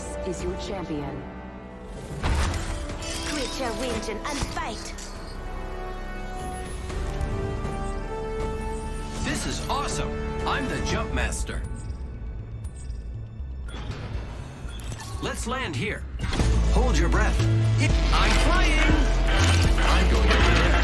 This is your champion. Quit your whinging and fight! This is awesome! I'm the jump master. Let's land here. Hold your breath. I'm flying! I'm going over there.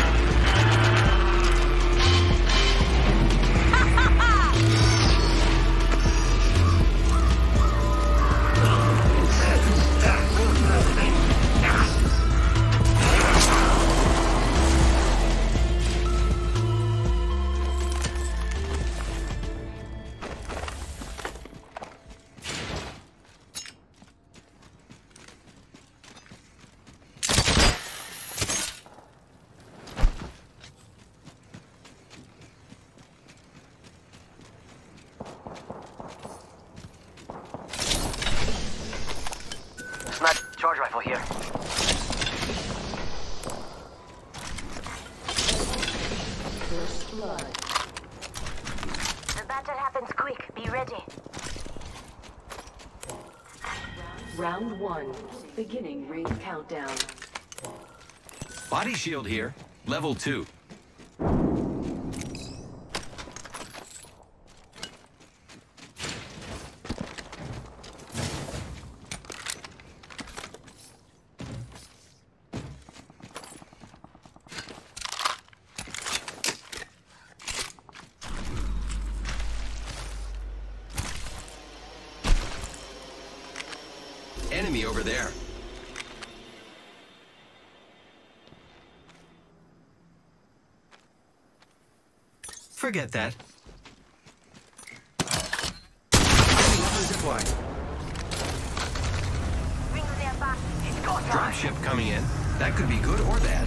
Charge rifle here. First blood. The battle happens quick. Be ready. Round 1. Beginning ring countdown. Body shield here. Level 2. Enemy over there. Forget that. Zip line. Dropship coming in. That could be good or bad.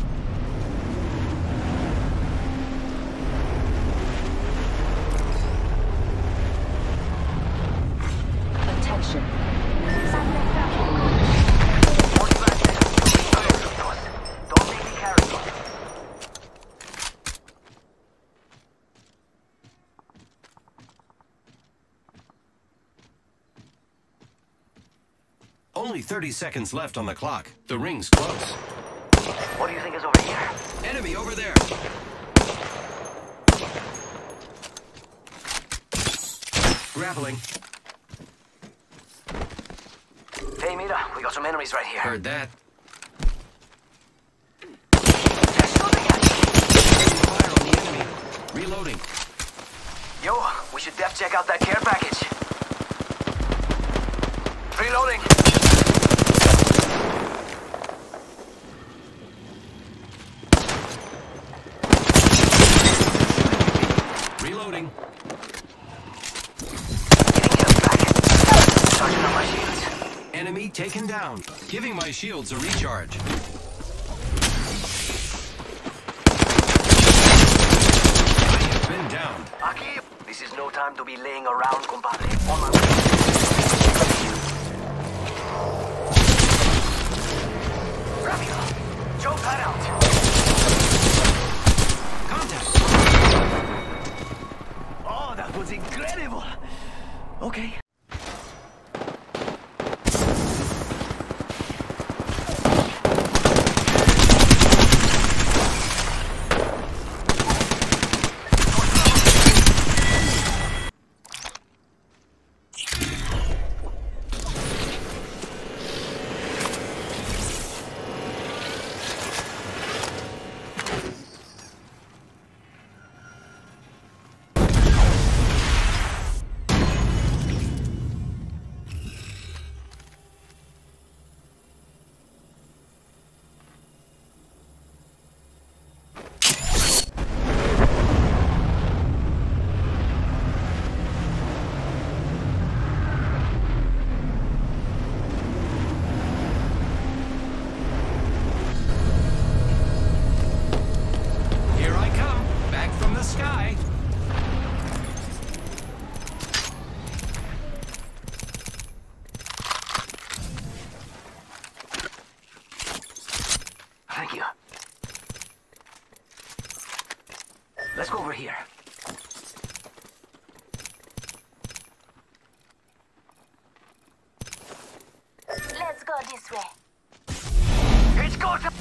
Attention. Don't make me carry you. Only 30 seconds left on the clock. The ring's close. What do you think is over here? Enemy over there. Grappling. Hey, Mira, we got some enemies right here. Heard that. They're shooting at Fire on the enemy. Reloading. you. Yo, we should def check out that care package. Reloading. Reloading. Getting hit back. Charging on my shields. Enemy taken down. Giving my shields a recharge. I have been down. Aquí, this is no time to be laying around, compadre. On my way. Rápido. Choke that out. Contact. Oh, that was incredible. Okay. Thank you. Let's go over here. this way. It's go to...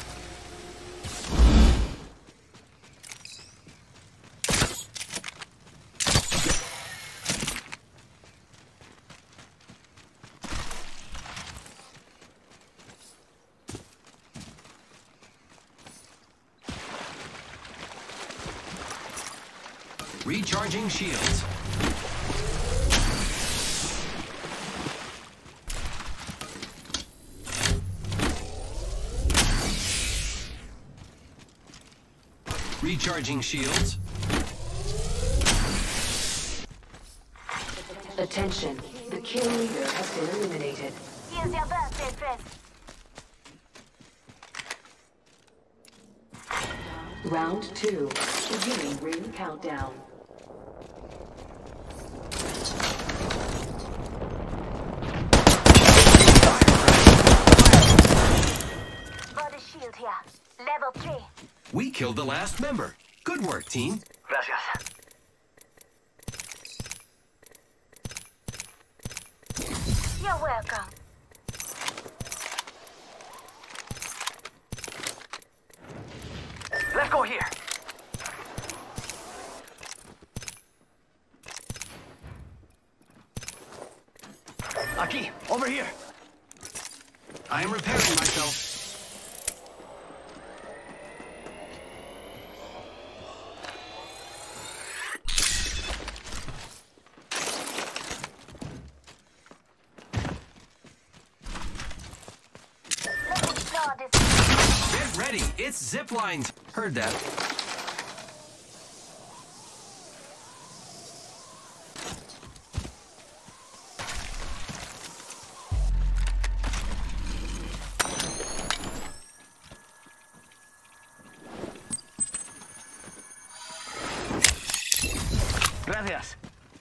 Recharging shields. Recharging shields. Attention. The kill leader has been eliminated. Here's your birthday present. Round 2. Beginning ring countdown. Body shield here. Level 3. We killed the last member. Good work, team. Gracias. You're welcome. Let's go here. Aquí, over here. I am repairing myself. Let's explore this. Get ready. It's zip lines. Heard that. Gracias.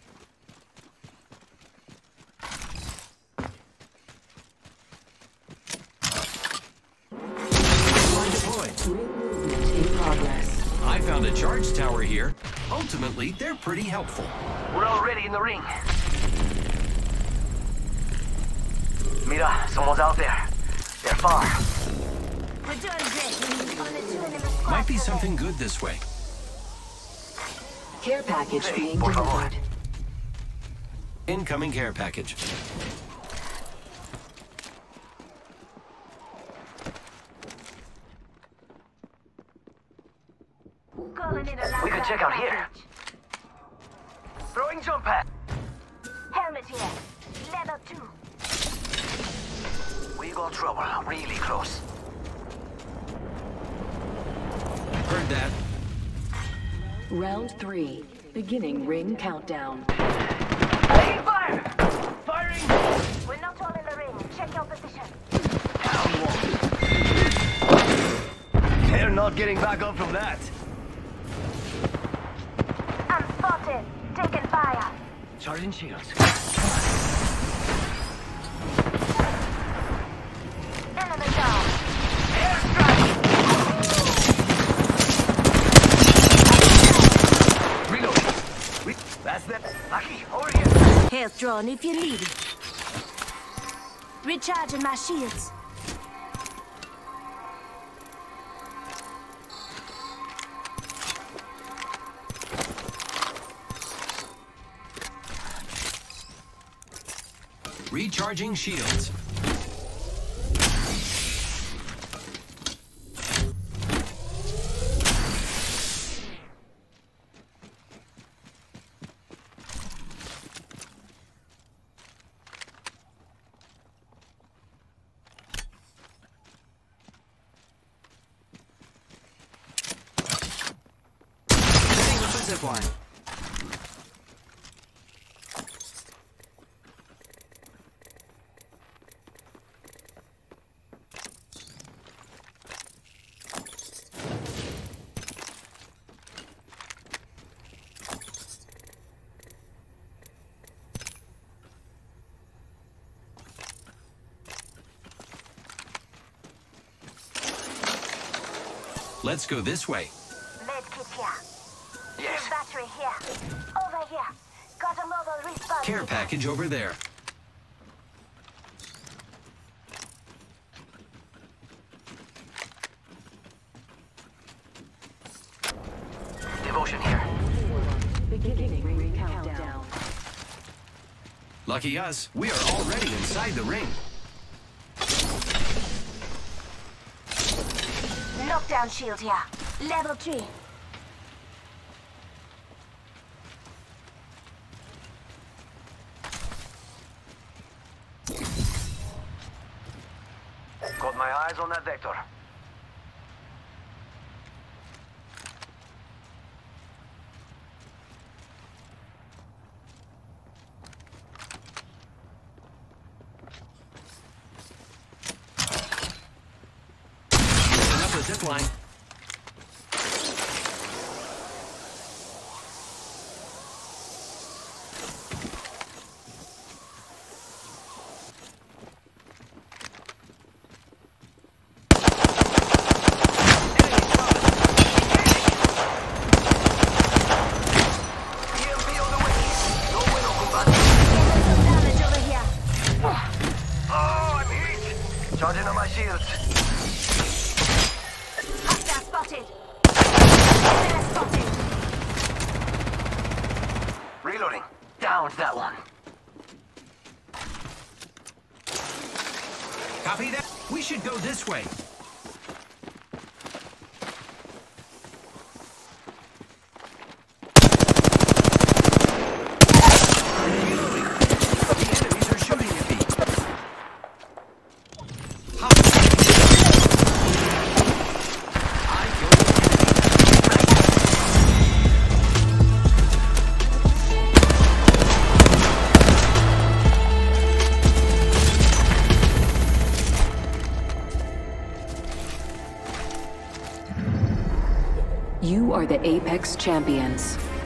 Deployed. Ring movement in progress. I found a charge tower here. Ultimately, they're pretty helpful. We're already in the ring. Mira, someone's out there. They're far. We're doing great. Only 2 enemy squads Might be today. something good this way. Care package Hey, being por favor. delivered. Incoming care package. Calling in a We could check out here. package. Throwing jump pad. Helmet here. Level 2. We got trouble. Really close. Heard that. Round 3. Beginning ring countdown. Hey, fire! Firing! We're not all in the ring. Check your position. Down one. They're not getting back up from that. I'm spotted. Taking fire. Charging shields. Enemy down. Airstrike! Reloading. That's them. Lucky, over here. Health drawn if you need it. Recharging my shields. Recharging shields. Setting up a zip line. Let's go this way. Medkit here. Yes. Here's battery here. Over here. Got a mobile respawn. Care kit. package over there. Beginning ring countdown. Lucky us, we are already inside the ring. Lockdown shield here. Level 3. Got my eyes on that vector. Up the zip line. EMP on the way. No bueno, compadre. Some damage over here. Oh, I'm hit. Charging on my shields. Hostile spotted. Enemy spotted. Reloading. Downed that one. Copy that. We should go this way. Reloading. The enemies are shooting at me. Ha. I killed You are the Apex Champions.